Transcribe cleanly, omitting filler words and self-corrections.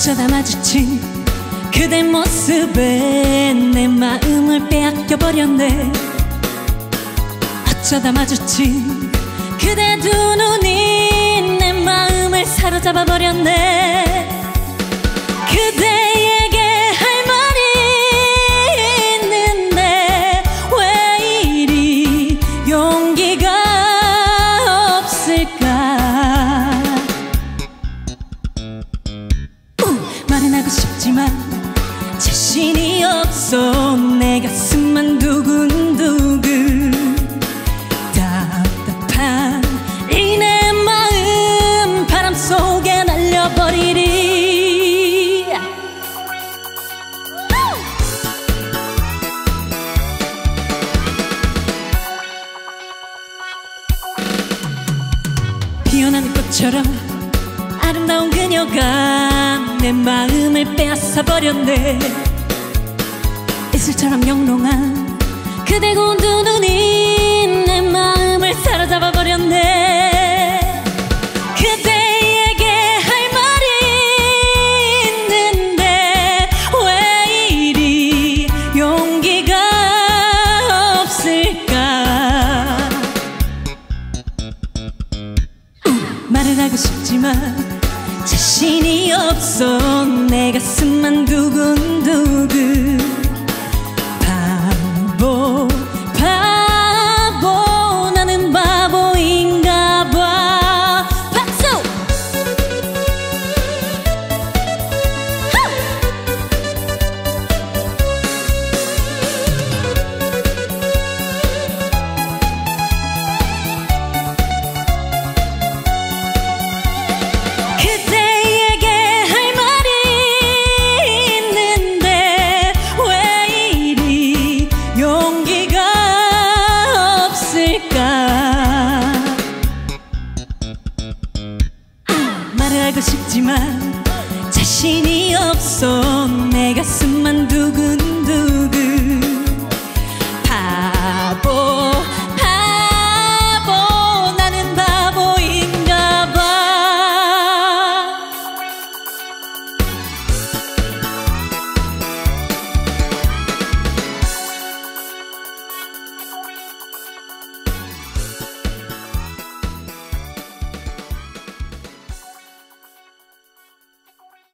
어쩌다 마주친 그대 모습에 내 마음을 빼앗겨버렸네. 어쩌다 마주친 그대 두 눈이 내 마음을 사로잡아버렸네. 그대에게 할 말이 있는데 왜 이리 용기가 없을까. 말은 하고 싶지만 자신이 없어. 내 가슴만 두근두근 답답한 이 내 마음 바람 속에 날려버리리. 피어나는 꽃처럼 아름다운 그녀가 내 마음을 빼앗아버렸네. 이슬처럼 영롱한 그대 고운 두 눈이 내 마음을 사로잡아버렸네. 그대에게 할 말이 있는데 왜 이리 용기가 없을까. 말을 하고 싶지만 자신이 없어. 내 가슴만 두근두근 바보 바보 나는 바보인가 봐. 박수! 그대에게 할 말이 있는데 왜 이리 용기가 없을까. 말을 하고 싶지만 자신이 없어.